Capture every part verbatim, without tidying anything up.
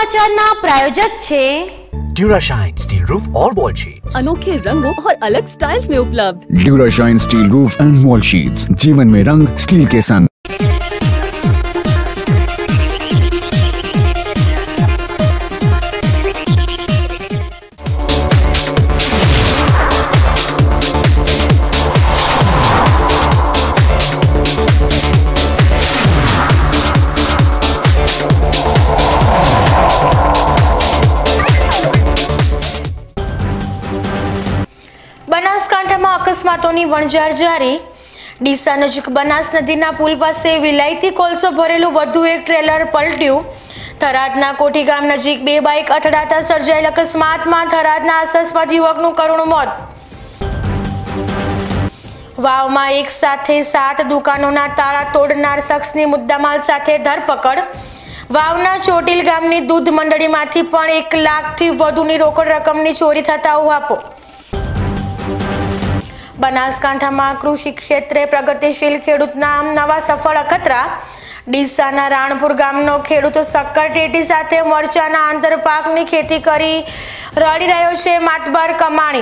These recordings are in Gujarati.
समाचारना प्रायोजक छे ड्यूराशाइन स्टील रूफ और वॉल शीट्स, अनोखे रंगों और अलग स्टाइल्स में उपलब्ध। Durashine steel roof and wall sheets, जीवन में रंग स्टील के संग। બનાસકાંઠામાં અકસ્માતોની વણઝાર જારી। ડીસા નજીક બનાસ નદીના પુલ પાસે વિલાયતી કોલસો ભરેલું વધુ એક ટ્રેલર પલટ્યું। થરાદના કોઠી ગામ નજીક બે બાઇક અથડાતા સર્જાયેલ અકસ્માતમાં થરાદના આશાસ્પદ યુવકનું કરુણ મોત। વાવમાં એક સાથે સાત દુકાનોના તાળા તોડનાર શખ્સની મુદ્દામાલ સાથે ધરપકડ। વાવના ચોટીલ ગામની દૂધ મંડળીમાંથી પણ એક લાખથી વધુની રોકડ રકમની ચોરી થતા ઉહાપો। બનાસકાંઠામાં કૃષિ ક્ષેત્રે પ્રગતિશીલ ખેડૂતના નવા સફળ અખતરા। ડીસાના રાણપુર ગામનો ખેડૂત શક્કર ટેટી સાથે મરચાના આંતરપાકની ખેતી કરી રળી રહ્યો છે માતબર કમાણી।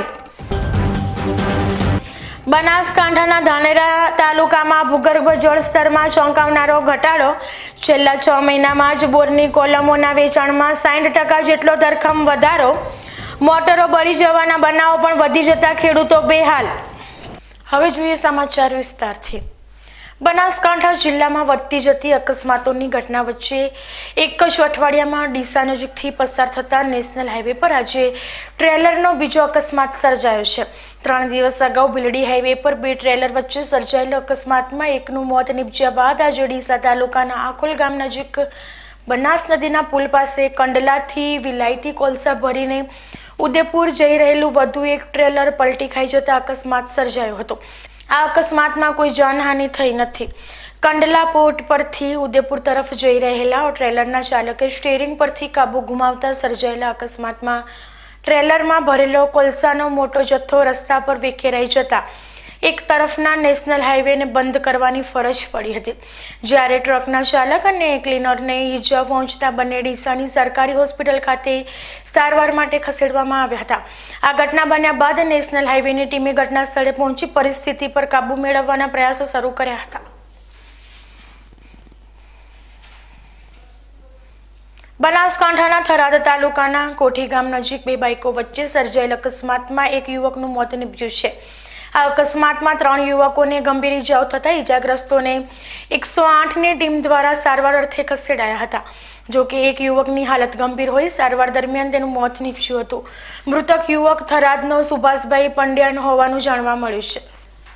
બનાસકાંઠાના ધાનેરા તાલુકામાં ભૂગર્ભ જળસ્તરમાં ચોંકાવનારો ઘટાડો। છેલ્લા છ મહિનામાં જ બોરની કોલમોના વેચાણમાં સાઠ ટકા જેટલો ધરખમ વધારો। મોટરો બળી જવાના બનાવો પણ વધી જતા ખેડૂતો બેહાલ। હવે જોઈએ સમાચાર વિસ્તારથી। બનાસકાંઠા જિલ્લામાં વધતી જતી અકસ્માતોની ઘટના વચ્ચે એક જ અઠવાડિયામાં ડીસા નજીકથી પસાર થતા નેશનલ હાઈવે પર આજે ટ્રેલરનો બીજો અકસ્માત સર્જાયો છે। ત્રણ દિવસ અગાઉ ભીલડી હાઈવે પર બે ટ્રેલર વચ્ચે સર્જાયેલા અકસ્માતમાં એકનું મોત નીપજ્યા બાદ આજે ડીસા તાલુકાના આખોલ ગામ નજીક બનાસ નદીના પુલ પાસે કંડલાથી વિલાયતી કોલસા ભરીને ઉદયપુર જઈ રહેલું વધુ એક ટ્રેલર પલટી ખાઈ જતા અકસ્માત સર્જાયો હતો। આ અકસ્માતમાં કોઈ જાનહાનિ થઈ નથી। કંડલા પોર્ટ પરથી ઉદયપુર તરફ જઈ રહેલા ટ્રેલરના ચાલકે સ્ટીયરિંગ પરથી કાબુ ગુમાવતા સર્જાયેલા અકસ્માતમાં ટ્રેલરમાં ભરેલો કોલસાનો મોટો જથ્થો રસ્તા પર વિખેરાઈ જતા એક તરફના નેશનલ હાઈવેને બંધ કરવાની ફરજ પડી હતી, જ્યારે ટ્રકના ચાલક અને ક્લીનરને ઈજા પહોંચતા બંને ડીસાની સરકારી હોસ્પિટલ ખાતે સારવાર માટે ખસેડવામાં આવ્યા હતા। આ ઘટના બન્યા બાદ નેશનલ હાઈવેની ટીમે ઘટના સ્થળે પહોંચી પરિસ્થિતિ પર કાબુ મેળવવાના પ્રયાસો શરૂ કર્યા હતા। બનાસકાંઠાના થરાદ તાલુકાના કોઠી ગામ નજીક બે બાઇકો વચ્ચે સર્જાયેલ અકસ્માતમાં એક યુવકનું મોત નીપજ્યું છે। આ અકસ્માતમાં ત્રણ યુવકોને ગંભીર ઇજાઓ થતા ઇજાગ્રસ્તોને એકસો આઠની ટીમ દ્વારા સારવાર અર્થે ખસેડાયા હતા। જો કે એક યુવકની હાલત ગંભીર હોઈ સારવાર દરમિયાન તેનું મોત નીપજ્યું હતું। મૃતક યુવક થરાદનો સુભાષભાઈ પંડ્યા હોવાનું જાણવા મળ્યું છે।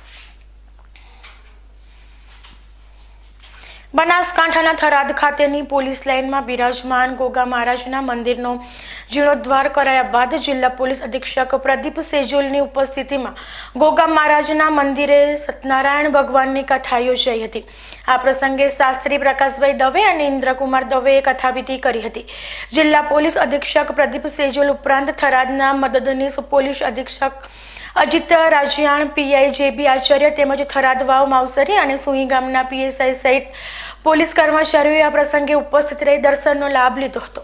બનાસકાંઠાના થરાદ ખાતેની પોલીસ લાઇનમાં બિરાજમાન ગોગા મહારાજના મંદિરનો જીર્ણોદ્ધાર કરાયા બાદ જિલ્લા પોલીસ અધિક્ષક પ્રદીપ સેજોલની ઉપસ્થિતિમાં ગોગા મહારાજના મંદિરે સત્યનારાયણ ભગવાનની કથા યોજાઈ હતી। આ પ્રસંગે શાસ્ત્રી પ્રકાશભાઈ દવે અને ઇન્દ્રકુમાર દવેએ કથાવિધિ કરી હતી। જિલ્લા પોલીસ અધિક્ષક પ્રદીપ સેજોલ ઉપરાંત થરાદના મદદનીશ પોલીસ અધિક્ષક અજીત રાજિયાણ, પીઆઈ જેબી આચાર્ય તેમજ થરાદ વાવ માવસરી અને સુઈ ગામના પીએસઆઈ સહિત પોલીસ કર્મચારીઓએ આ પ્રસંગે ઉપસ્થિત રહી દર્શનનો લાભ લીધો હતો।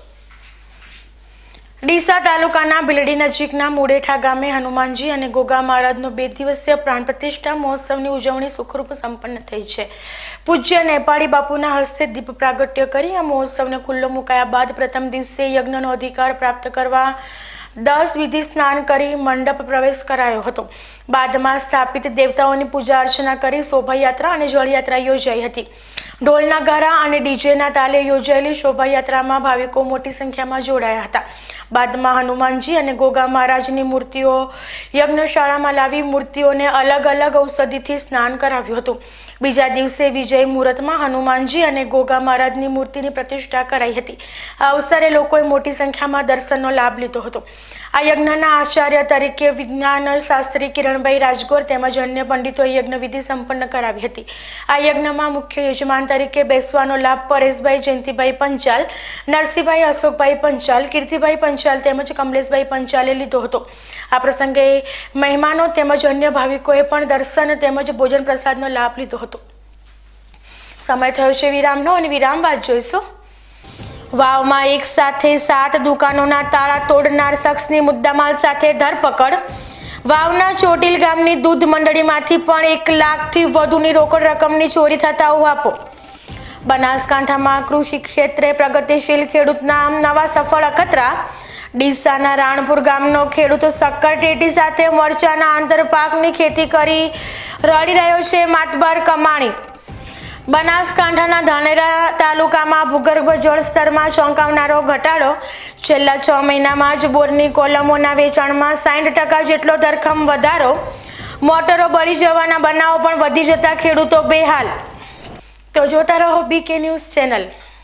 ડીસા તાલુકાના ભીલડી નજીકના મુડેઠા ગામે હનુમાનજી અને ગોગા મહારાજનો બે દિવસીય પ્રાણ પ્રતિષ્ઠા મહોત્સવની ઉજવણી સુખરૂપ સંપન્ન થઈ છે। પૂજ્ય નેપાળી બાપુના હસ્તે દીપ પ્રાગટ્ય કરી આ મહોત્સવને ખુલ્લો મુકાયા બાદ પ્રથમ દિવસે યજ્ઞનો અધિકાર પ્રાપ્ત કરવા દસ વિધિ સ્નાન કરી મંડપ પ્રવેશ કરાયો હતો। બાદમાં સ્થાપિત દેવતાઓની પૂજા અર્ચના કરી શોભાયાત્રા અને જળયાત્રા યોજાઈ હતી। ઢોલ નગારા અને ડીજેના તાલે યોજાયેલી શોભાયાત્રામાં ભાવિકો મોટી સંખ્યામાં જોડાયા હતા। બાદમાં હનુમાનજી અને ગોગા મહારાજની મૂર્તિઓ યજ્ઞશાળામાં લાવી મૂર્તિઓને અલગ અલગ ઔષધિથી સ્નાન કરાવ્યું હતું। બીજા દિવસે વિજય મુહૂર્તમાં હનુમાનજી અને ગોગા મહારાજની મૂર્તિની પ્રતિષ્ઠા કરાઈ હતી। આ અવસરે લોકોએ મોટી સંખ્યામાં દર્શનનો લાભ લીધો હતો। આ યજ્ઞના આચાર્ય તરીકે વિજ્ઞાન શાસ્ત્રી કિરણભાઈ રાજગોર તેમજ અન્ય પંડિતોએ યજ્ઞ વિધિ સંપન્ન કરાવી હતી। આ યજ્ઞમાં મુખ્ય યજમાન તરીકે બેસવાનો લાભ પરેશભાઈ જયંતિભાઈ પંચાલ, નરસિંહભાઈ અશોકભાઈ પંચાલ, કીર્તિભાઈ પંચાલ તેમજ કમલેશભાઈ પંચાલે લીધો હતો। આ પ્રસંગે મહેમાનો તેમજ અન્ય ભાવિકોએ પણ દર્શન તેમજ ભોજન પ્રસાદનો લાભ લીધો હતો। સમય થયો છે વિરામનો અને વિરામ બાદ જોઈશું વાવમાં એક સાથે સાત દુકાનોના તાળા તોડનાર શખ્સની મુદ્દામાલ સાથે ધરપકડ. વાવના ચોટીલ ગામની દૂધ મંડળીમાંથી પણ એક લાખથી વધુની રોકડ રકમની ચોરી થતા ઉહાપો. બનાસકાંઠામાં કૃષિ ક્ષેત્રે પ્રગતિશીલ ખેડૂતના નવા સફળ અખતરા. ડીસાના રાણપુર ગામનો ખેડૂત શક્કરટેટી સાથે મરચાના આંતરપાકની ખેતી કરી રળી રહ્યો છે માતબર કમાણી. બનાસકાંઠાના ધાનેરા તાલુકામાં ભૂગર્ભ જળસ્તરમાં ચોંકાવનારો ઘટાડો. છેલ્લા છ મહિનામાં જ બોરની કોલમોના વેચાણમાં સાઠ ટકા જેટલો ધરખમ વધારો. મોટરો બળી જવાના બનાવો પણ વધી જતા ખેડૂતો બેહાલ. તો જોતા રહો બીકે ન્યૂઝ ચેનલ.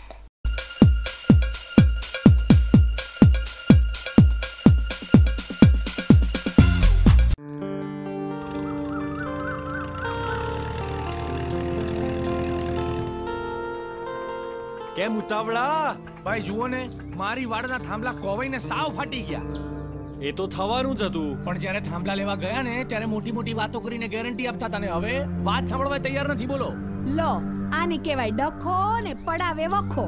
કેમ ઉતાવળા? ભાઈ જુઓ ને, મારી વાડના થાંભલા કોવાઈને સાવ ફાટી ગયા. એ તો થવાનું જ હતું, પણ જ્યારે થાંભલા લેવા ગયા ને ત્યારે મોટી મોટી વાતો કરીને ગેરંટી આપતા હતા ને હવે વાત સાંભળવા તૈયાર નથી. બોલો લો, આને કહેવાય ડખો ને પડાવે વખો.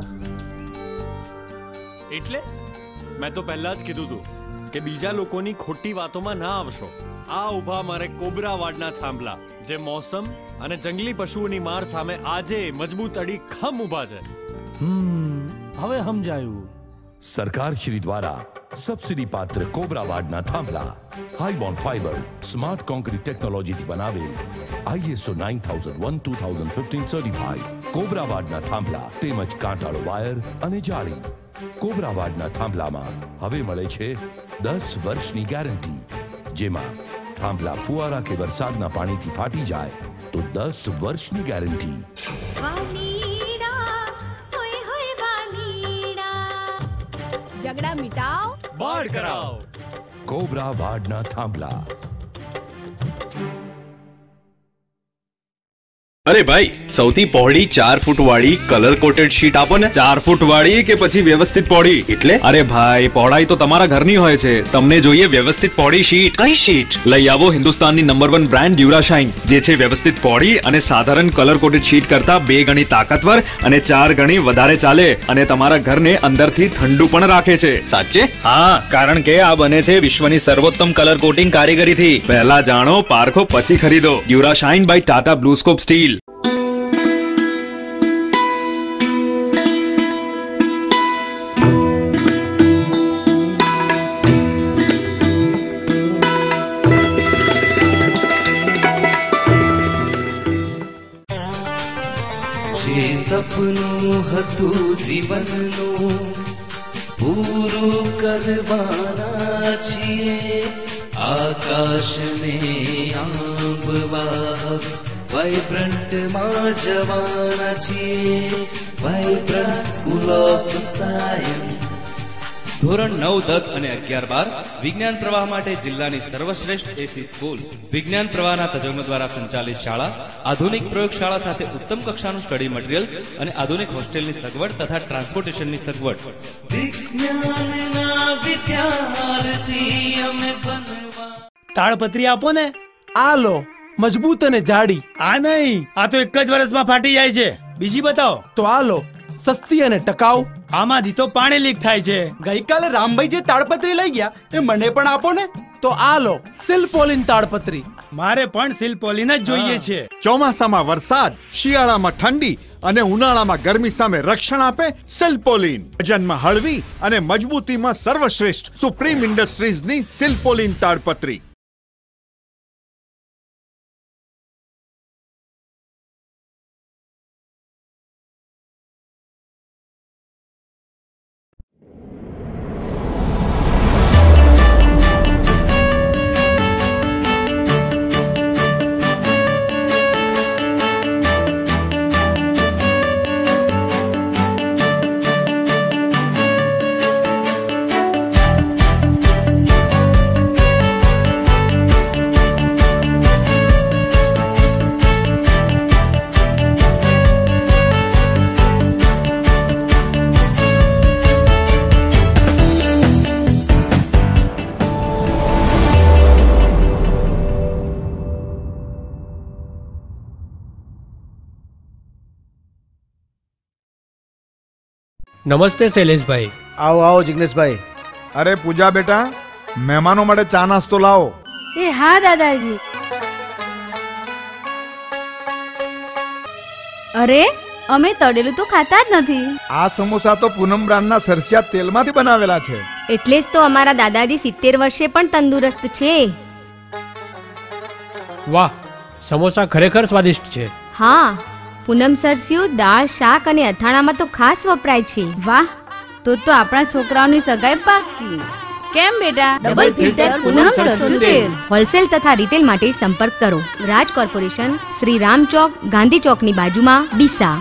એટલે મેં તો પહેલા જ કીધું હતું કે બીજા લોકોની ખોટી વાતોમાં ના આવશો. આ ઉભા મારે કોબરા વાડના થાંભલા, જે મોસમ અને જંગલી પશુઓની માર સામે આજે મજબૂત અડી ખમ ઉભા છે. હમ હવે સમજાયું. સરકાર શ્રી દ્વારા સબસિડી પાત્ર કોબરા વાડના થાંભલા high bond fibre smart concrete ટેકનોલોજીથી બનાવેલ ISO nine thousand one two thousand fifteen certified cobra વાડના થાંભલા તેમજ કાંટાળો વાયર અને જાળી. કોબરા વાડના થાંભલામાં હવે મળે છે દસ વર્ષની ગેરંટી, જેમાં થાંભલા ફુવારા કે વરસાદના પાણીથી ફાટી જાય તો દસ વર્ષની ગેરંટી. ઝઘડા મિટાવ, બાળ કરાવ. કોબરા વાડના થાંભલા. અરે ભાઈ, સૌથી પહોળી ચાર ફૂટ વાળી કલર કોટેડ શીટ આપો ને. ચાર ફૂટ વાળી કે પછી વ્યવસ્થિત પહોળી? એટલે અરે ભાઈ, પહોળાઈ તો તમારા ઘરની હોય છે, તમને જોઈએ વ્યવસ્થિત પહોળી શીટ. કઈ શીટ? લઈ આવો હિન્દુસ્તાનની નંબર વન બ્રાન્ડ ડ્યુરાશાઇન, જે છે વ્યવસ્થિત પહોળી અને સાધારણ કલર કોટેડ શીટ કરતા બે ગણી તાકાતવર અને ચાર ગણી વધારે ચાલે અને તમારા ઘરને અંદરથી ઠંડુ પણ રાખે છે. સાચે? હા, કારણ કે આ બને છે વિશ્વની સર્વોત્તમ કલર કોટિંગ કારીગરીથી. પહેલા જાણો, પારખો, પછી ખરીદો. Durashine by Tata BlueScope steel. સપનું હતું જીવનનું પૂરું કરવાના છીએ. આકાશને આંબવા વાઇબ્રન્ટમાં જવાના છીએ. Vibrant school of science. ધોરણ નવ, દસ અને અગિયાર બાર વિજ્ઞાન પ્રવાહ માટે જિલ્લાની સર્વશ્રેષ્ઠ એસી સ્કૂલ. વિજ્ઞાન પ્રવાહના તજજ્ઞો દ્વારા સંચાલિત શાળા, આધુનિક પ્રયોગશાળા સાથે ઉત્તમ કક્ષાનું સ્ટડી મટીરીયલ્સ અને આધુનિક હોસ્ટેલની સગવડ તથા ટ્રાન્સપોર્ટેશનની સગવડ. વિજ્ઞાનના વિદ્યાર્થી અમે બનવા. તાળપત્રી આપો ને. આ લો, મજબૂત અને જાડી. આ નહીં, આ તો એક જ વર્ષમાં ફાટી જાય છે. બીજી બતાવો. તો આ લો, સસ્તી અને ટકાઉ. આમાંથી તો પાણી લીક થાય છે. ગઈકાલે રામભાઈ જે તાડપત્રી લઈ ગયા એ મને પણ આપો ને. તો આ લો, સિલ્પોલિન તાડપત્રી. મારે પણ સિલ્પોલિન જ જોઈએ છે. ચોમાસામાં વરસાદ, શિયાળામાં ઠંડી અને ઉનાળામાં ગરમી સામે રક્ષણ આપે સિલ્પોલિન. વજનમાં હળવી અને મજબૂતીમાં સર્વશ્રેષ્ઠ સુપ્રીમ ઇન્ડસ્ટ્રીઝની સિલ્પોલિન તાડપત્રી. નમસ્તે શૈલેષભાઈ. આવો આવો જિગ્નેશભાઈ. અરે પૂજા બેટા, મહેમાનો માટે ચા નાસ્તો લાવો. એ હા દાદાજી. અરે અમે તળેલું તો ખાતા જ નથી. આ સમોસા તો પૂનમ બ્રાન્ડના સરસિયા તેલમાંથી બનાવેલા છે. એટલે જ તો અમારા દાદાજી સિત્તેર વર્ષે પણ તંદુરસ્ત છે. વાહ, સમોસા ખરેખર સ્વાદિષ્ટ છે. હા, પૂનમ સરસ્યું દાળ, શાક અને અથાણામાં તો ખાસ વપરાય છે. વાહ, તો તો આપણા છોકરાઓની સગાઈ પાકી. કેમ બેટા? ડબલ ફિલ્ટર પૂનમ સરસ્યું તેલ. હોલસેલ તથા રિટેલ માટે સંપર્ક કરો રાજ કોર્પોરેશન, શ્રી રામ ચોક, ગાંધી ચોકની બાજુમાં, ડીસા.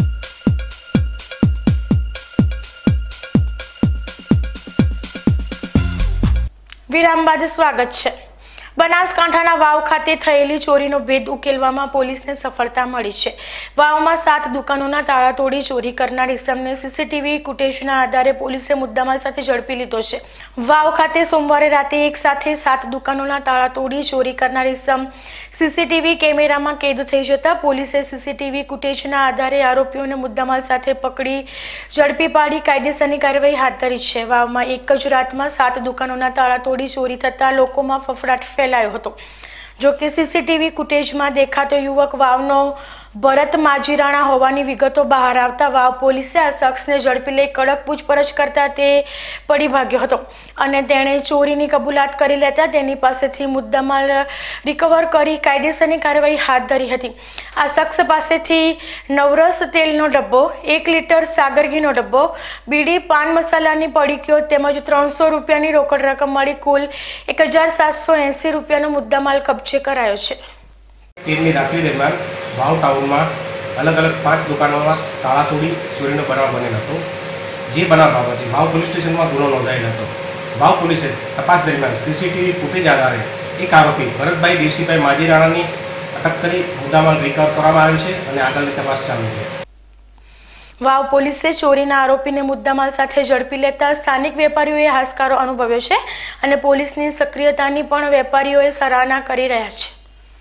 વિરામ બાદ સ્વાગત છે. બનાસકાંઠાના વાવ ખાતે થયેલી ચોરીનો ભેદ ઉકેલવામાં પોલીસને સફળતા મળી છે. વાવમાં સાત દુકાનોના તાળા તોડી ચોરી કરનાર ઇસમને સીસીટીવી ફૂટેજના આધારે પોલીસે મુદ્દામાલ સાથે ઝડપી લીધો છે. વાવ ખાતે સોમવારે રાતે એક સાથે સાત દુકાનોના તાળા તોડી ચોરી કરનાર ઇસમ સીસીટીવી કેમેરામાં કેદ થઈ જતા પોલીસે સીસીટીવી ફૂટેજના આધારે આરોપીઓને મુદ્દામાલ સાથે પકડી ઝડપી પાડી કાયદેસરની કાર્યવાહી હાથ ધરી છે. વાવમાં એક જ રાતમાં સાત દુકાનોના તાળા તોડી ચોરી થતા લોકોમાં ફફડાટ ફેલાયો હતો. જો કે સીસીટીવી ફૂટેજમાં દેખાતો યુવક વાવનો ભરત માજીરાણા હોવાની વિગતો બહાર આવતા વાવ પોલીસે આ શખ્સને ઝડપી લઈ કડક પૂછપરછ કરતા તે પડી ભાગ્યો હતો અને તેણે ચોરીની કબૂલાત કરી લેતા તેની પાસેથી મુદ્દામાલ રિકવર કરી કાયદેસરની કાર્યવાહી હાથ ધરી હતી. આ શખ્સ પાસેથી નવરસ તેલનો ડબ્બો, એક લીટર સાગર ઘીનો ડબ્બો, બીડી, પાન મસાલાની પડીકીઓ તેમજ ત્રણસો રૂપિયાની રોકડ રકમ મળી કુલ એક હજાર સાતસો એંસી રૂપિયાનો મુદ્દામાલ કબજે કરાયો છે. તેરની રાત્રિ દરમિયાન વાવ ટાઉનમાં અલગ અલગ પાંચ દુકાનોમાં તાળા તોડી ચોરીનો બનાવ બનેલ હતો. જે બનાવ બાબતે વાવ પોલીસ સ્ટેશનમાં ગુનો નોંધાયેલ હતો. વાવ પોલીસે તપાસ દરમિયાન સીસીટીવી ફૂટેજ આધારે એક આરોપી ભરતભાઈ દેવસીભાઈ માજીરાણાની અટક કરી મુદ્દામાલ રિકવર કરવામાં આવ્યો છે અને આગળની તપાસ ચાલુ છે. વાવ પોલીસે ચોરીના આરોપીને મુદ્દામાલ સાથે ઝડપી લેતા સ્થાનિક વેપારીઓએ હાશકારો અનુભવ્યો છે અને પોલીસની સક્રિયતાની પણ વેપારીઓએ સરાહના કરી રહ્યા છે.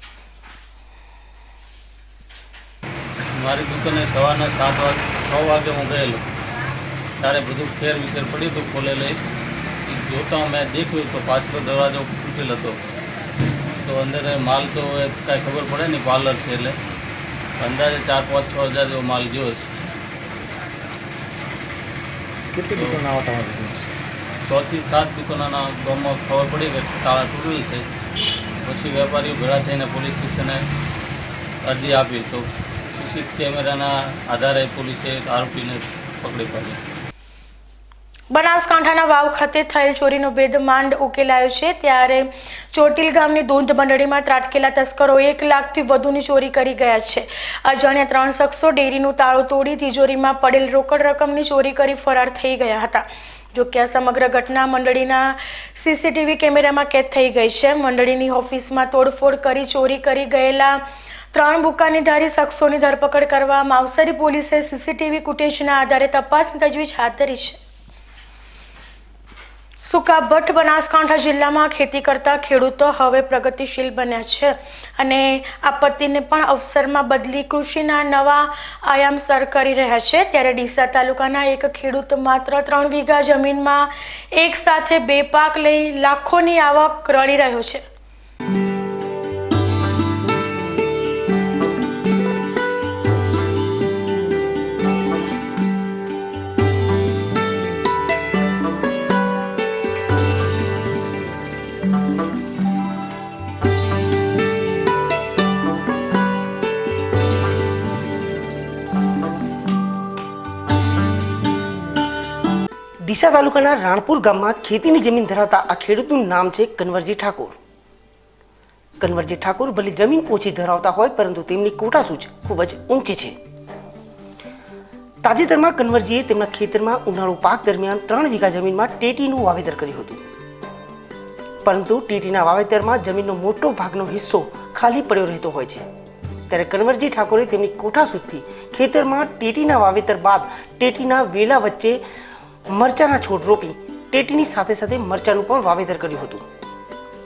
મારી દુકાને સવારના સાત વાગે છ વાગે હું ગયેલો ત્યારે બધું ફેર વિફેર પડ્યું હતું ખોલેલું. જોતા મેં દેખ્યું તો પાછલો દરવાજો તૂટેલ હતો. તો અંદર માલ તો કાંઈ ખબર પડે નહીં, પાર્લર છે એટલે અંદાજે ચાર પાંચ છ હજાર જેવો માલ ગયો છે. કેટલી દુકાનો આવતા છ થી સાત દુકાનોના ગામમાં ખબર પડી કે તાળા તૂટેલ છે. પછી વેપારીઓ ભેળા થઈને પોલીસ સ્ટેશને અરજી આપી તો સીસી કેમેરાના આધારે પોલીસે આરોપીને પકડી પાડ્યો. બનાસકાંઠાના વાવ ખાતે થયેલ ચોરીનો ભેદ માંડ ઉકેલાયો છે. ત્યારે ચોટીલ ગામની દૂધ મંડળીમાં ત્રાટકેલા તસ્કરો એક લાખથી વધુની ચોરી કરી ગયા છે. અજાણ્યા ત્રણ શખ્સો ડેરીનું તાળું તોડી તિજોરીમાં પડેલ રોકડ રકમની ચોરી કરી ફરાર થઈ ગયા હતા. જો કે આ સમગ્ર ઘટના મંડળીના સીસીટીવી કેમેરામાં કેદ થઈ ગઈ છે. મંડળીની ઓફિસમાં તોડફોડ કરી ચોરી કરી ગયેલા ત્રણ બુકાનીધારી શખ્સોની ધરપકડ કરવા માવસરી પોલીસે સીસીટીવી ફૂટેજના આધારે તપાસની તજવીજ હાથ ધરી છે. સુકાભઠ્ઠ બનાસકાંઠા જિલ્લામાં ખેતી કરતા ખેડૂતો હવે પ્રગતિશીલ બન્યા છે અને આપત્તિને પણ અવસરમાં બદલી કૃષિના નવા આયામ સર કરી રહ્યા છે. ત્યારે ડીસા તાલુકાના એક ખેડૂત માત્ર ત્રણ વીઘા જમીનમાં એક સાથે બે પાક લઈ લાખોની આવક રળી રહ્યો છે. ડીસા તાલુકાના રાણપુર ગામમાં ખેતીની જમીન ધરાવતા આ ખેડૂતનું નામ છે કનવરજી ઠાકોર. કનવરજી ઠાકોર ભલે જમીન ઓછી ધરાવતા હોય પરંતુ તેમની કોટા સૂચ ખૂબ જ ઊંચી છે. તાજેતરમાં કનવરજીએ તેમના ખેતરમાં ઉનાળુ પાક દરમિયાન ત્રણ વીઘા જમીનમાં ટેટીનું વાવેતર કર્યું હતું. પરંતુ ટેટીના વાવેતરમાં જમીનનો મોટો ભાગનો હિસ્સો ખાલી પડ્યો રહેતો હોય છે. ત્યારે કનવરજી ઠાકોરે તેમની કોઠા સૂચથી ખેતરમાં ટેટીના વાવેતર બાદ ટેટીના વેલા વચ્ચે મરચાના છોડ રોપી ટેટીની સાથે સાથે મરચાનું પણ વાવેતર કર્યું હતું.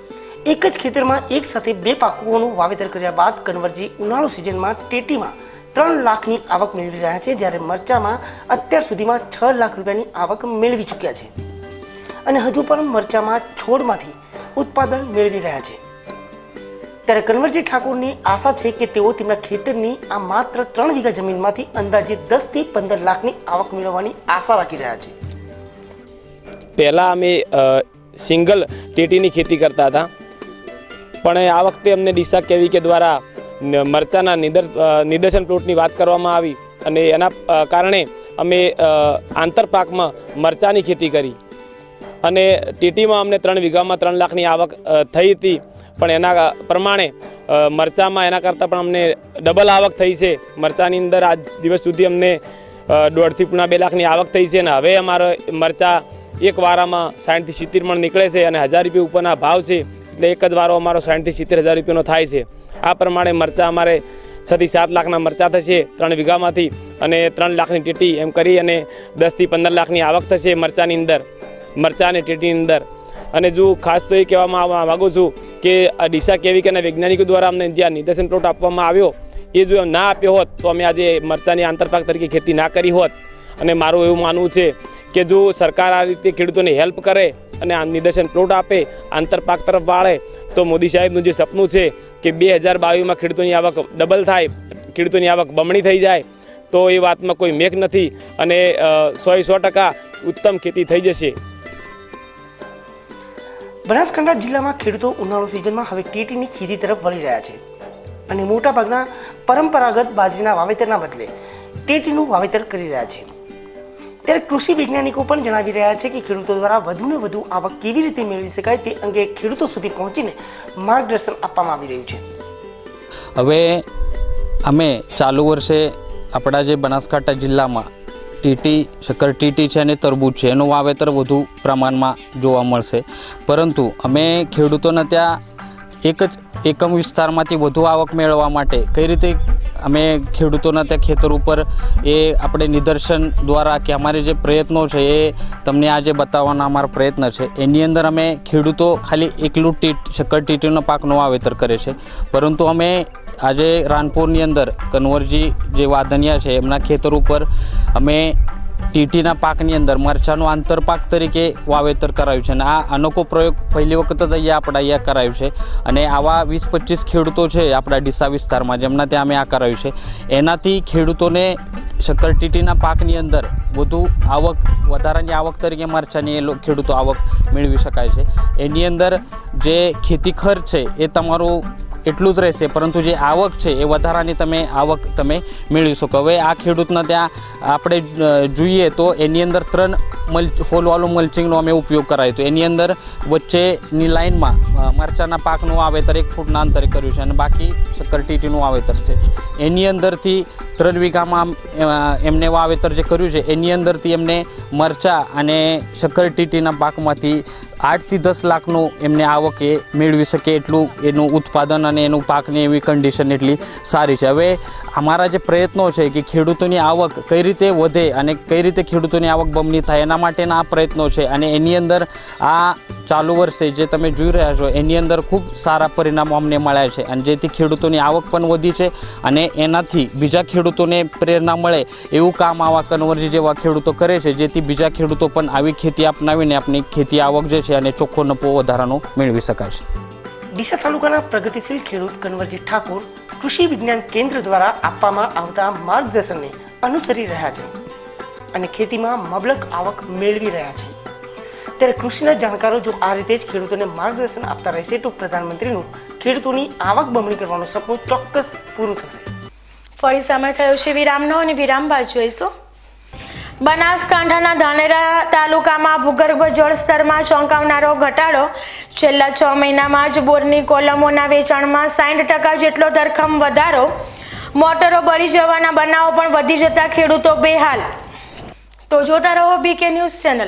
એક જ ખેતરમાં એક સાથે બે પાકોનું વાવેતર કર્યા બાદ કનવરજી ઉનાળુ સિઝનમાં ટેટીમાં ત્રણ લાખની આવક મેળવી રહ્યા છે, જ્યારે મરચામાં અત્યાર સુધીમાં છ લાખ રૂપિયાની આવક મેળવી ચૂક્યા છે અને હજુ પણ મરચામાં છોડમાંથી ઉત્પાદન મેળવી રહ્યા છે. ત્યારે કન્વરજી ઠાકોરની આશા છે કે તેઓ તેમના ખેતરની આ માત્ર ત્રણ વીઘા જમીનમાંથી અંદાજે દસ થી પંદર લાખની આવક મેળવવાની આશા રાખી રહ્યા છે. પહેલાં અમે સિંગલ ટેટીની ખેતી કરતા હતા, પણ આ વખતે અમને ડીસા કેવીકે દ્વારા મરચાના નિદર નિદર્શન પ્લોટની વાત કરવામાં આવી અને એના કારણે અમે આંતરપાકમાં મરચાની ખેતી કરી અને ટેટીમાં અમને ત્રણ વીઘામાં ત્રણ લાખની આવક થઈ હતી, પણ એના પ્રમાણે મરચામાં એના કરતાં પણ અમને ડબલ આવક થઈ છે. મરચાની અંદર આજ દિવસ સુધી અમને દોઢથી પૂણા બે લાખની આવક થઈ છે અને હવે અમારો મરચા એક વારામાં સાઠથી સિત્તેર મણ નીકળે છે અને હજાર રૂપિયા ઉપરના ભાવ છે, એટલે એક જ વારો અમારો સાઠથી સિત્તેર હજાર રૂપિયાનો થાય છે. આ પ્રમાણે મરચાં અમારે છથી સાત લાખના મરચાં થશે ત્રણ વીઘામાંથી અને ત્રણ લાખની ટેટી એમ કરી અને દસથી પંદર લાખની આવક થશે મરચાની અંદર, મરચાં અને ટેટીની અંદર. અને જો ખાસ તો એ કહેવામાં માગું છું કે ડીસા કેવીકેના વૈજ્ઞાનિકો દ્વારા અમને જે નિદર્શન પ્લોટ આપવામાં આવ્યો એ જો ના આપ્યો હોત તો અમે આજે મરચાની આંતરપાક તરીકે ખેતી ના કરી હોત. અને મારું એવું માનવું છે કે જો સરકાર આ રીતે ખેડૂતોને હેલ્પ કરે અને આ નિદર્શન પ્લોટ આપે, આંતરપાક તરફ વાળે, તો મોદી સાહેબનું જે સપનું છે કે બે હજાર બાવીસમાં ખેડૂતોની આવક ડબલ થાય, ખેડૂતોની આવક બમણી થઈ જાય, તો એ વાતમાં કોઈ મેક નથી અને સો સો ટકા ઉત્તમ ખેતી થઈ જશે. બનાસકાંઠા જિલ્લામાં ખેડૂતો ઉનાળુ સિઝનમાં હવે ટેટીની ખેતી તરફ વળી રહ્યા છે અને મોટાભાગના પરંપરાગત બાજરીના વાવેતરના બદલે ટેટીનું વાવેતર કરી રહ્યા છે. ત્યારે કૃષિ વૈજ્ઞાનિકો પણ જણાવી રહ્યા છે કે ખેડૂતો દ્વારા વધુને વધુ આવક કેવી રીતે મેળવી શકાય તે અંગે ખેડૂતો સુધી પહોંચીને માર્ગદર્શન આપવામાં આવી રહ્યું છે. હવે અમે ચાલુ વર્ષે આપણા જે બનાસકાંઠા જિલ્લામાં ટીટી શક્કર ટીટી છે અને તરબૂચ છે એનું વાવેતર વધુ પ્રમાણમાં જોવા મળશે, પરંતુ અમે ખેડૂતોને ત્યાં એક જ એકમ વિસ્તારમાંથી વધુ આવક મેળવવા માટે કઈ રીતે અમે ખેડૂતોના ત્યાં ખેતર ઉપર એ આપણે નિદર્શન દ્વારા કે અમારે જે પ્રયત્નો છે એ તમને આજે બતાવવાના અમારો પ્રયત્ન છે. એની અંદર અમે ખેડૂતો ખાલી એકલું ટીટ શક્કર ટીટીનો પાકનું વાવેતર કરે છે, પરંતુ અમે આજે રાનપુરની અંદર કન્વરજી જે વાધનિયા છે એમના ખેતર ઉપર અમે ટીટીના પાકની અંદર મરચાંનું આંતરપાક તરીકે વાવેતર કરાવ્યું છે અને આ અનોખો પ્રયોગ પહેલી વખત જ અહીંયા આપણા અહીંયા કરાયું છે અને આવા વીસ પચીસ ખેડૂતો છે આપણા ડીસા વિસ્તારમાં જેમના ત્યાં અમે આ કરાવ્યું છે. એનાથી ખેડૂતોને શક્કર ટીટીના પાકની અંદર વધુ આવક વધારાની આવક તરીકે મરચાંની એ ખેડૂતો આવક મેળવી શકાય છે. એની અંદર જે ખેતી ખર્ચ છે એ તમારું એટલું જ રહેશે, પરંતુ જે આવક છે એ વધારાની તમે આવક તમે મેળવી શકો. હવે આ ખેડૂતના ત્યાં આપણે જોઈએ તો એની અંદર ત્રણ મલ હોલવાળું મલ્ચિંગનો અમે ઉપયોગ કરાયો હતો. એની અંદર વચ્ચેની લાઇનમાં મરચાંના પાકનું વાવેતર એક ફૂટના અંતરે કર્યું છે અને બાકી શક્કર ટીટીનું વાવેતર છે. એની અંદરથી ત્રણ વીઘામાં એમને વાવેતર જે કર્યું છે એની અંદરથી એમને મરચાં અને શક્કર ટીટીના પાકમાંથી આઠથી દસ લાખનું એમને આવક એ મેળવી શકે એટલું એનું ઉત્પાદન અને એનું પાકની એવી કન્ડિશન એટલી સારી છે. હવે અમારા જે પ્રયત્નો છે કે ખેડૂતોની આવક કઈ રીતે વધે અને કઈ રીતે ખેડૂતોની આવક બમણી થાય એના માટેના આ પ્રયત્નો છે અને એની અંદર આ ચાલુ વર્ષે જે તમે જોઈ રહ્યા છો એની અંદર ખૂબ સારા પરિણામો અમને મળ્યા છે અને જેથી ખેડૂતોની આવક પણ વધી છે અને એનાથી બીજા ખેડૂતોને પ્રેરણા મળે એવું કામ આવા કન્વરજી જેવા ખેડૂતો કરે છે, જેથી બીજા ખેડૂતો પણ આવી ખેતી અપનાવીને આપણી ખેતી આવક જે છે અને ચોખ્ખો નફો વધારાનો મેળવી શકાય છે. ડીસા તાલુકાના પ્રગતિશીલ ખેડૂત કન્વરજી ઠાકોર કૃષિ વિજ્ઞાન કેન્દ્ર દ્વારા આપવામાં આવતા માર્ગદર્શનને અનુસરી રહ્યા છે અને ખેતીમાં મબલક આવક મેળવી રહ્યા છે. ત્યારે કૃષિના જાણકારો જો આ રીતે જ ખેડૂતોને માર્ગદર્શન આપતા રહેશે તો પ્રધાનમંત્રીનું ખેડૂતોની આવક બમણી કરવાનું સપનું ચોક્કસ પૂરું થશે. ફરી સમય થયો છે વિરામનો અને વિરામ બાદ જોઈશું. બનાસકાંઠાના ધાનેરા તાલુકામાં ભૂગર્ભ જળ સ્તરમાં ચોંકાવનારો ઘટાડો. છેલ્લા છ મહિનામાં જ બોરની કોલમોના વેચાણમાં સાઠ ટકા જેટલો ધરખમ વધારો. મોટરો બળી જવાના બનાવો પણ વધી જતા ખેડૂતો બેહાલ. તો જોતા રહો BK news channel.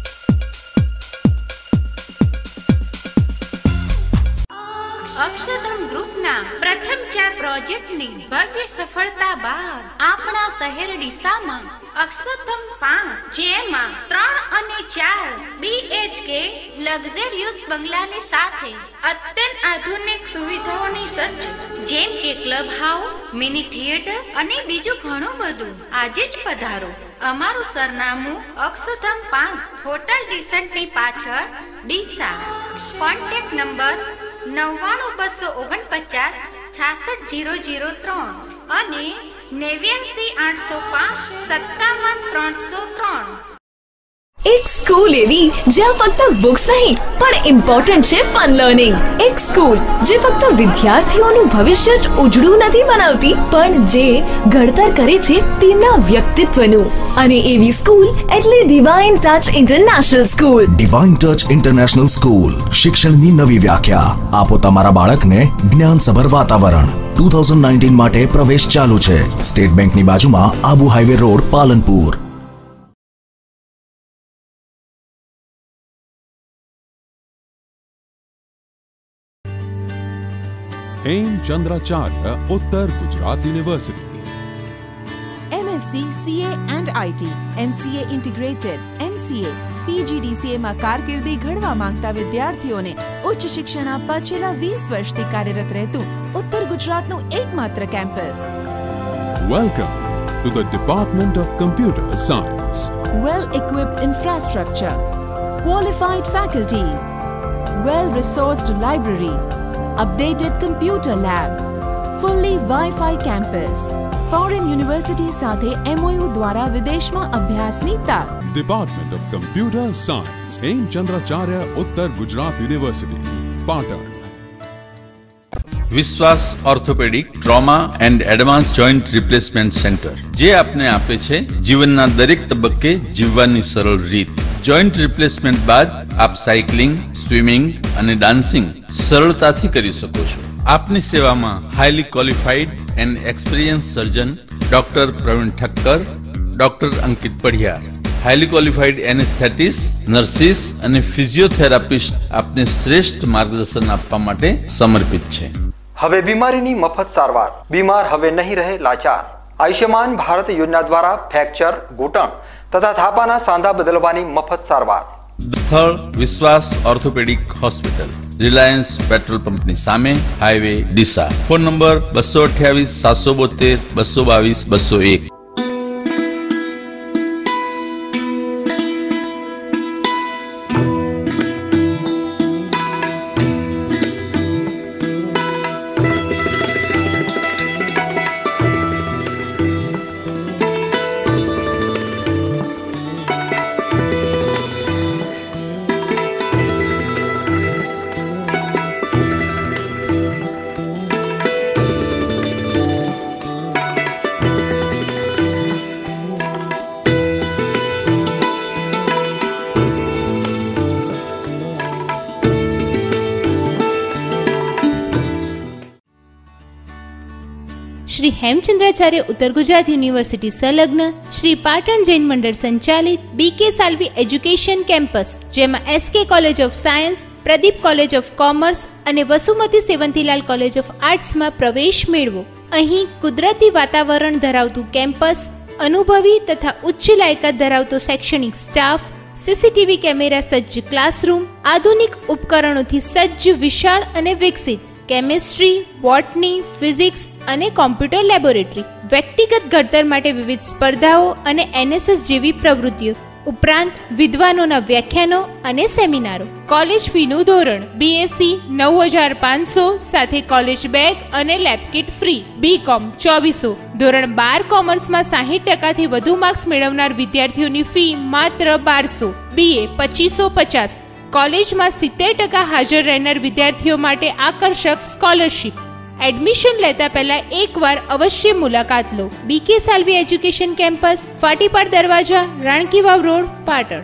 Akshardham Akshardham ગ્રુપના પ્રથમ ચાર પ્રોજેક્ટની ભવ્ય સફળતા બાદ આપણા શહેર ડીસામાં અક્ષરધામ પાંચ જેમાં ત્રણ અને ચાર બીએચકે લક્ઝરિયસ બંગલાની સાથે અત્યંત આધુનિક સુવિધાઓની સજ્જ જેમ કે ક્લબ હાઉસ, મિની થિયેટર અને બીજું ઘણું બધું. આજે જ પધારો. અમારું સરનામું અક્ષરધામ પાંચ હોટલ ડીસન્ટની પાછળ ડીસા. કોન્ટેક્ટ નંબર નવ્વાણું બસો ઓગણપચાસ છાસઠ જીરો જીરો ત્રણ અને નેવ્યાસી આઠસો પાંચ સત્તાવન ત્રણસો ત્રણ. એક સ્કૂલ એવી જ્યાં ફક્ત બુક્સ નહીં પણ ઇમ્પોર્ટન્ટ છે ફન લર્નિંગ. એક સ્કૂલ જે ફક્ત વિદ્યાર્થીઓનું ભવિષ્ય જ ઉજળું નથી બનાવતી પણ જે ઘડતર કરે છે તેમના વ્યક્તિત્વનું. અને એવી સ્કૂલ એટલે divine touch international school. Divine touch international school શિક્ષણની નવી વ્યાખ્યા. આપો તમારા બાળકને જ્ઞાનસભર વાતાવરણ. ટુ થાઉઝન્ડ નાઇન્ટીન માટે પ્રવેશ ચાલુ છે. સ્ટેટ બેંકની બાજુમાં Abu highway road, Palanpur. Hemchandracharya Uttar Gujarat university MSc CA and IT, MCA integrated, MCA, PGDCA માં કારકિર્દી ઘડવા માંગતા વિદ્યાર્થીઓને ઉચ્ચ શિક્ષણ આપવા છેલ્લા વીસ વર્ષથી કાર્યરત રહેતું ઉત્તર ગુજરાતનું એકમાત્ર campus. Welcome to the department of computer science. Well equipped infrastructure, qualified faculties, well resourced library, updated computer lab, fully Wi-Fi campus, foreign university સાથે એમઓયુ દ્વારા વિદેશમાં અભ્યાસની તક. Department of computer science, Hemchandracharya Uttar Gujarat university, Patan. Vishwas orthopaedic trauma and advance joint replacement centre જે આપને આપે છે જીવનના દરેક તબક્કે જીવવાની સરળ રીત. જોઈન્ટ રિપ્લેસમેન્ટ બાદ આપ સાયકલિંગ, સ્વિમિંગ અને ડાન્સિંગ સરળતાથી કરી શકો છો. આપની સેવામાં highly qualified and experience surgeon doctor Pravin Thakkar, doctor Ankit Padhiyar, highly qualified anaesthetist, nurses અને ફિઝિયોથેરાપિસ્ટ આપને શ્રેષ્ઠ માર્ગદર્શન આપવા માટે સમર્પિત છે. હવે બીમારીની મફત સારવાર. બીમાર હવે નહીં રહે લાચાર. આયુષ્યમાન ભારત યોજના દ્વારા ફ્રેક્ચર, ઘૂંટણ તથા થાપાના સાંધા બદલવાની મફત સારવાર. સ્થળ વિશ્વાસ ઓર્થોપેડિક હોસ્પિટલ, રિલાયન્સ પેટ્રોલ પંપની સામે, હાઈવે ડીસા. ફોન નંબર બસો અઠ્યાવીસ સાતસો બોતેર બસો બાવીસ બસો એક. શ્રી હેમચંદ્રાચાર્ય ઉત્તર ગુજરાત યુનિવર્સિટી સંલગ્ન શ્રી પાટણ જૈન મંડળ સંચાલિત બીકે સાલ્વી એજ્યુકેશન કેમ્પસ, જેમાં SK college of science, Pradeep college of commerce અને વસુમતી સેવંતીલાલ કોલેજ ઓફ આર્ટ્સમાં પ્રવેશ મેળવો. અહીં કુદરતી વાતાવરણ ધરાવતું કેમ્પસ, અનુભવી તથા ઉચ્ચ લાયકાત ધરાવતો શૈક્ષણિક સ્ટાફ, સીસીટીવી કેમેરા સજ્જ ક્લાસરૂમ, આધુનિક ઉપકરણોથી સજ્જ વિશાળ અને વિકસિત કેમેસ્ટ્રી, બોટની, ફિઝિક્સ અને કોમ્પ્યુટર લેબોરેટરી, વ્યક્તિગત ઘડતર માટે વિવિધ સ્પર્ધાઓ અને એનએસએસ જેવી પ્રવૃત્તિઓ, ઉપરાંત વિદ્વાનોના વ્યાખ્યાનો અને સેમિનારો. કોલેજ ફીનું ધોરણ બીએસસી નવ હજાર પાંચસો સાથે કોલેજ બેગ અને લેબ કિટ ફ્રી. બીકોમ ચોવીસો. ધોરણ બાર કોમર્સમાં સાહીઠ ટકાથી વધુ માર્ક્સ મેળવનાર વિદ્યાર્થીઓની ફી માત્ર બારસો. બીએ પચીસો પચાસ. કોલેજમાં સિત્તેર ટકા હાજર રહેનાર વિદ્યાર્થીઓ માટે આકર્ષક સ્કોલરશીપ. એડમિશન લેતા પહેલા એકવાર અવશ્ય મુલાકાત લો. બીકે સાલ્વી એજ્યુકેશન કેમ્પસ, ફાટીપાડ દરવાજા, રાણકીવાવ રોડ, પાટણ.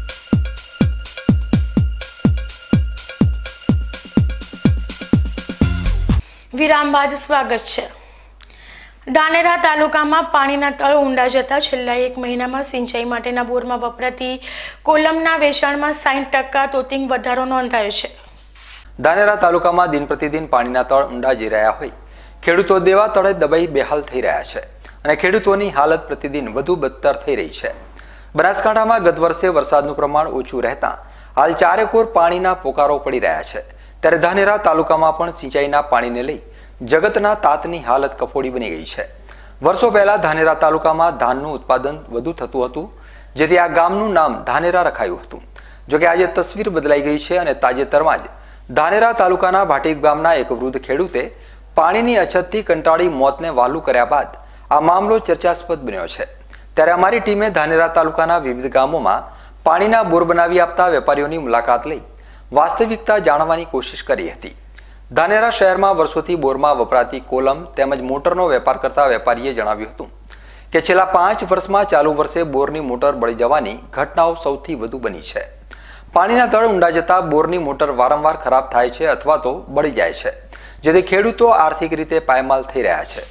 વિરામ બાદ સ્વાગત છે. ધાનેરા તાલુકામાં પાણીના તળ ઊંડા જતા છેલ્લા એક મહિનામાં સિંચાઈ માટેના બોરમાં વપરાતી કોલમના વેચાણમાં સાઠ ટકા તોતિંગ વધારો નોંધાયો છે. ધાનેરા તાલુકામાં દિન પ્રતિદિન પાણીના તળ ઊંડા જઈ રહ્યા હોય ખેડૂતો દેવા તળે દબાઈ બેહાલ થઈ રહ્યા છે અને ખેડૂતોની હાલત પ્રતિદિન વધુ બદતર થઈ રહી છે. બનાસકાંઠામાં ગત વર્ષે વરસાદનું પ્રમાણ ઓછું રહેતા હાલ ચારેકોર પાણીના પોકારો પડી રહ્યા છે, ત્યારે ધાનેરા તાલુકામાં પણ સિંચાઈના પાણીને લઈ જગતના તાતની હાલત કફોડી બની ગઈ છે. વર્ષો પહેલા ધાનેરા તાલુકામાં ધાનનું ઉત્પાદન વધુ થતું હતું, જેથી આ ગામનું નામ ધાનેરા રખાયું હતું. જોકે આજે તસવીર બદલાઈ ગઈ છે અને તાજેતરમાં જ ધાનેરા તાલુકાના ભાટીક ગામના એક વૃદ્ધ ખેડૂતે પાણીની અછતથી કંટાળી મોતને વહાલું કર્યા બાદ આ મામલો ચર્ચાસ્પદ બન્યો છે. ત્યારે અમારી ટીમે ધાનેરા તાલુકાના વિવિધ ગામોમાં પાણીના બોર બનાવી આપતા વેપારીઓની મુલાકાત લઈ વાસ્તવિકતા જાણવાની કોશિશ કરી હતી. ધાનેરા શહેરમાં વર્ષોથી બોરમાં વપરાતી કોલમ તેમજ મોટરનો વેપાર કરતા વેપારીએ જણાવ્યું હતું કે છેલ્લા પાંચ વર્ષમાં ચાલુ વર્ષે બોરની મોટર બળી જવાની ઘટનાઓ સૌથી વધુ બની છે. પાણીના તળ ઊંડા જતા બોરની મોટર વારંવાર ખરાબ થાય છે અથવા તો બળી જાય છે, જેથી ખેડૂતો આર્થિક રીતે પાયમાલ થઈ રહ્યા છે.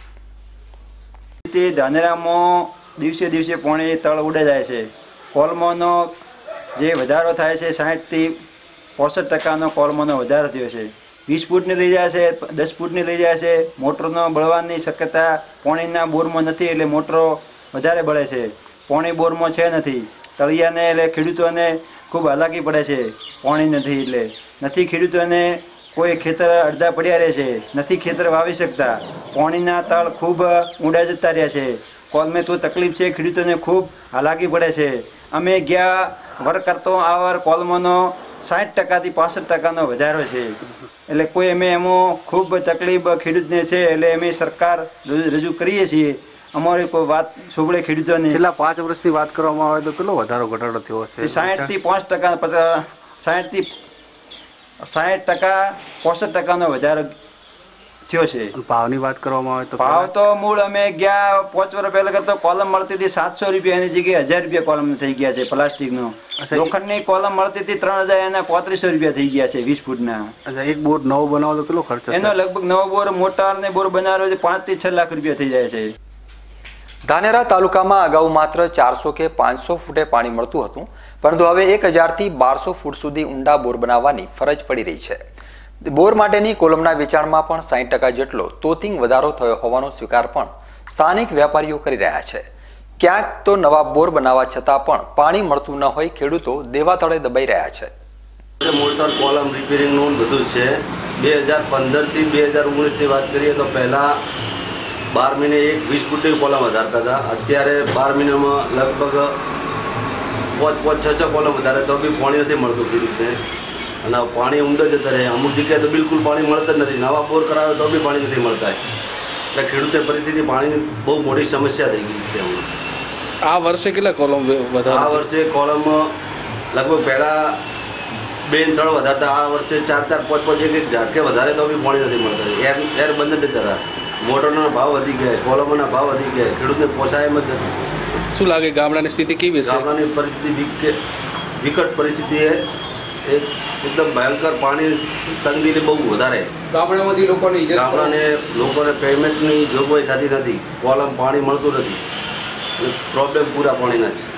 તે ધાનેરામાં દિવસે દિવસે પાણી તળ ઉડે જાય છે. કોલમોનો જે વધારો થાય છે સાહીઠથી પોસઠ ટકાનો કોલમોનો વધારો થયો છે. વીસ ફૂટની લઈ જાય છે, દસ ફૂટની લઈ જાય છે. મોટરનો બળવાની શક્યતા પાણીના બોરમાં નથી, એટલે મોટરો વધારે બળે છે. પાણી બોરમાં છે નથી, તળિયાને એટલે ખેડૂતોને ખૂબ હાલાકી પડે છે. પાણી નથી એટલે નથી ખેડૂતોને કોઈ ખેતર અડધા પડ્યા રહે છે, નથી ખેતર વાવી શકતા. પાણીના તળ ખૂબ ઊંડા જતા રહ્યા છે. કોલમે તો તકલીફ છે, ખેડૂતોને ખૂબ હાલાકી પડે છે. અમે ગયા વર કરતો આ વર કોલમોનો સાઠ ટકાથી પાસઠ ટકાનો વધારો છે, એટલે કોઈ અમે એમાં ખૂબ તકલીફ ખેડૂતને છે, એટલે અમે સરકાર રજૂ કરીએ છીએ. અમારી કોઈ વાત સોબળે ખેડૂતોને છેલ્લા પાંચ વર્ષની વાત કરવામાં આવે તો કેટલો વધારો ઘટાડો થયો હશે? સાઠ થી પાંચ ટકા પચાસ સાઠ થી સાઠ ટકા પોસઠ ટકાનો વધારો થયો છે. ભાવની વાત કરવામાં આવે તો ભાવ તો મૂળ અમે ગયા પાંચ વર્ષ પહેલા કરતો કોલમ મળતી હતી સાતસો રૂપિયા, એની જગ્યાએ હજાર રૂપિયા કોલમ થઈ ગયા છે. પ્લાસ્ટિકનો લોખંડની કોલમ મળતી હતી ત્રણ હજાર, એના પોત્રીસો રૂપિયા થઈ ગયા છે વીસ ફૂટના. એક બોર નવો બનાવો તો કેટલો ખર્ચ? એનો લગભગ નવો બોર મોટર ને બોર બનાવ્યો પાંચ થી છ લાખ રૂપિયા થઈ જાય છે. ધાનેરા તાલુકામાં અગાઉ માત્ર ચારસો કે પાંચસો ફૂટે પાણી મળતું હતું, પરંતુ હવે એક હજારથી બારસો ફૂટ સુધી ઊંડા બોર બનાવવાની ફરજ પડી રહી છે. બોર માટેની કોલમના વેચાણમાં પણ સાઠ ટકા જેટલો તોતિંગ વધારો થયો હોવાનો સ્વીકાર પણ સ્થાનિક વેપારીઓ કરી રહ્યા છે. ક્યાંક તો નવા બોર બનાવવા છતાં પણ પાણી મળતું ન હોય ખેડૂતો દેવા તળે દબાઈ રહ્યા છે. મોટર કોલમ રિપેરિંગનું બધું છે. બે હજાર પંદરથી બે હજાર ઓગણીસની વાત કરીએ તો પહેલાં બાર મહિને એક વીસ ફૂટની કોલમ વધારતા હતા. અત્યારે બાર મહિનામાં લગભગ પાંચ પાંચ છ છ કોલમ વધારે તો બી પાણી નથી મળતું ખેડૂતને, અને પાણી ઊંડો જતા રહે. અમુક જગ્યાએ તો બિલકુલ પાણી મળતા જ નથી. નવા બોર કરાવે તો બી પાણી નથી મળતા, એટલે ખેડૂતે પરિસ્થિતિ પાણીની બહુ મોટી સમસ્યા થઈ ગઈ છે. આ વર્ષે કેટલા કોલમ વધારે? આ વર્ષે કોલમ લગભગ પહેલાં બે ત્રણ વધારતા, આ વર્ષે ચાર ચાર પાંચ પાંચ એક એક ઝાટકે વધારે તો બી પાણી નથી મળતા. એર એર બંધ નથી થતા. મોટરના ભાવ વધી ગયા, કોલમોના ભાવ વધી ગયા, ખેડૂતને પોસાય એમ જ નથી. શું લાગે ગામડાની સ્થિતિ કેવી છે? ગામડાની પરિસ્થિતિ વિકટ પરિસ્થિતિ એક એકદમ ભયંકર. પાણી તંગી બહુ વધારે. ગામડામાંથી લોકોને ગામડાને લોકોને પેમેન્ટની જોગવાઈ થતી નથી, કોલમ પાણી મળતું નથી, પ્રોબ્લેમ પૂરા પાણીના છે.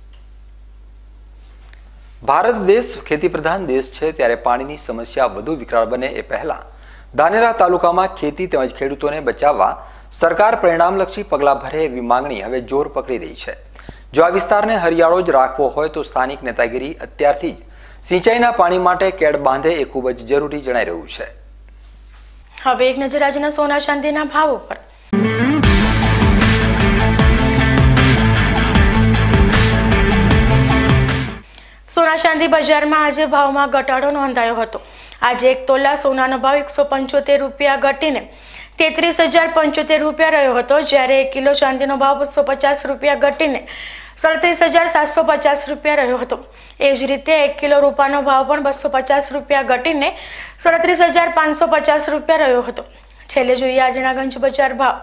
ભારત દેશ ખેતી પ્રધાન દેશ છે, ત્યારે પાણીની સમસ્યા વધુ વિકરાળ બને એ પહેલા ધાનેરા તાલુકામાં ખેતી તેમજ ખેડૂતોને બચાવવા સરકાર પરિણામલક્ષી પગલાં ભરે એવી માંગણી હવે જોર પકડી રહી છે. જો આ વિસ્તારને હરિયાળો જ રાખવો હોય તો સ્થાનિક નેતાગીરી અત્યારથી જ સિંચાઈના પાણી માટે કેડ બાંધે એ ખૂબ જ જરૂરી જણાઈ રહ્યું છે. હવે એક નજર આજના સોના ચાંદીના ભાવ ઉપર. સોના ચાંદી બજારમાં આજે ભાવમાં ઘટાડો નોંધાયો હતો. આજે એક તોલા સોનાનો ભાવ એકસો પંચોતેર રૂપિયા ઘટીને તેત્રીસ હજાર પંચોતેર રૂપિયા રહ્યો હતો, જ્યારે એક કિલો ચાંદીનો ભાવ બસો પચાસ રૂપિયા ઘટીને સડત્રીસ હજાર સાતસો પચાસ રૂપિયા રહ્યો હતો. એ જ રીતે એક કિલો રૂપાનો ભાવ પણ બસો પચાસ રૂપિયા ઘટીને સડત્રીસ હજાર પાંચસો પચાસ રૂપિયા રહ્યો હતો. છેલ્લે જોઈએ આજના ગંજ બજાર ભાવ.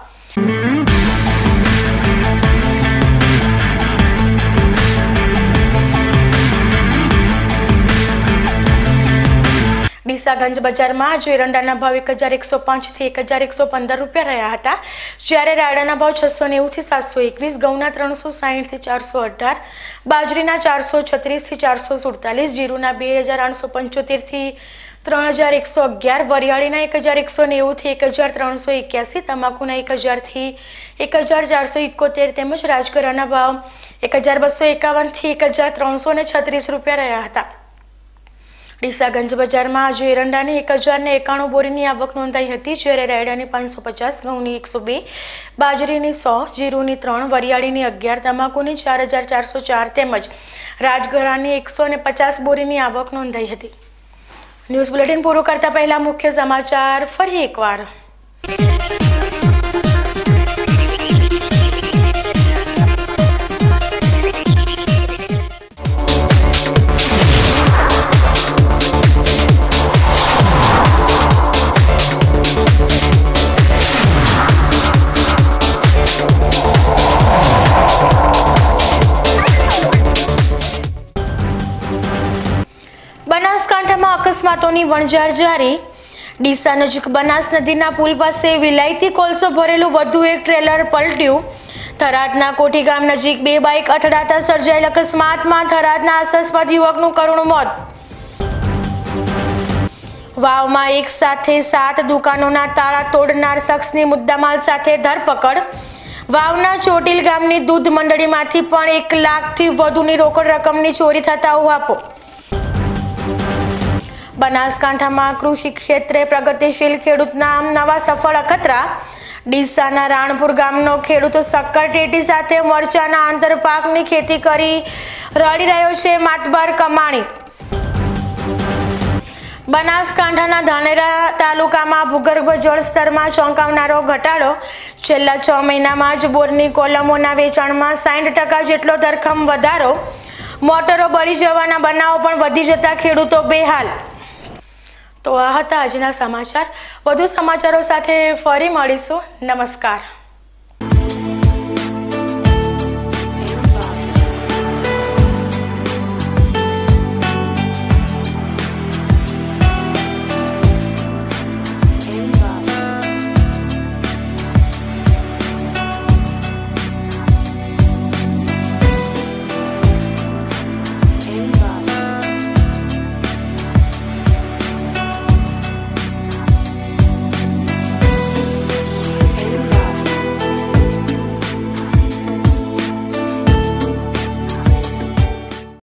ડીસાગંજ બજારમાં આજે એરંડાના ભાવ એક હજાર એકસો પાંચથી એક હજાર એકસો પંદર રૂપિયા રહ્યા હતા, જ્યારે રાયડાના ભાવ છસો નેવુંથી સાતસો એકવીસ, ઘઉંના ત્રણસો સાહીઠથી ચારસો અઢાર, બાજરીના ચારસો છત્રીસથી ચારસો સુડતાલીસ, જીરુના બે હજાર આઠસો પંચોતેરથી ત્રણ હજાર એકસો અગિયાર, વરિયાળીના એક હજાર એકસો નેવુંથી એક હજાર ત્રણસો એક્યાસી, તમાકુના એક હજારથી એક હજાર ચારસો ઇકોતેર તેમજ રાજગરાના ભાવ એક હજાર બસો એકાવનથી એક હજાર ત્રણસો ને છત્રીસ રૂપિયા રહ્યા હતા. ડીસાગંજ બજારમાં આજે એરંડાની એક હજાર ને એકાણું બોરીની આવક નોંધાઈ હતી, જ્યારે રાયડાની પાંચસો પચાસ, ઘઉંની એકસો બે, બાજરીની સો, જીરુની ત્રણ, વરિયાળીની અગિયાર, તમાકુની ચાર હજાર ચારસો ચાર તેમજ રાજગરાની એકસો ને પચાસ બોરીની આવક નોંધાઈ હતી. ન્યૂઝ બુલેટિન પૂરું કરતા પહેલા મુખ્ય સમાચાર ફરી એકવાર. બનાસકાંઠામાં અકસ્માતોની વણઝાર જારી. ડીસા નજીક બનાસ નદીના પુલ પાસે વિલાયતી કોલસો ભરેલું વધુ એક ટ્રેલર પલટ્યું. થરાદના કોઠી ગામ નજીક બે બાઇક અથડાતા સર્જાયેલ અકસ્માતમાં થરાદના આશાસ્પદ યુવકનું કરુણ મોત. વાવમાં એક સાથે સાત દુકાનોના તાળા તોડનાર શખ્સની મુદ્દામાલ સાથે ધરપકડ. વાવના ચોટીલ ગામની દૂધ મંડળીમાંથી પણ એક લાખથી વધુની રોકડ રકમની ચોરી થતા ઉહાપો. બનાસકાંઠામાં કૃષિ ક્ષેત્રે પ્રગતિશીલ ખેડૂતના નવા સફળ અખતરા. ડીસાના રાણપુર ગામનો ખેડૂત શક્કર ટેટી સાથે મરચાના આંતરપાકની ખેતી કરી રળી રહ્યો છે માતબાર કમાણી. બનાસકાંઠાના ધાનેરા તાલુકામાં ભૂગર્ભ જળસ્તરમાં ચોંકાવનારો ઘટાડો. છેલ્લા છ મહિનામાં જ બોરની કોલમોના વેચાણમાં સાઠ ટકા જેટલો ધરખમ વધારો. મોટરો બળી જવાના બનાવો પણ વધી જતા ખેડૂતો બેહાલ. તો આ હતા આજના સમાચાર. વધુ સમાચારો સાથે ફરી મળીશું. નમસ્કાર.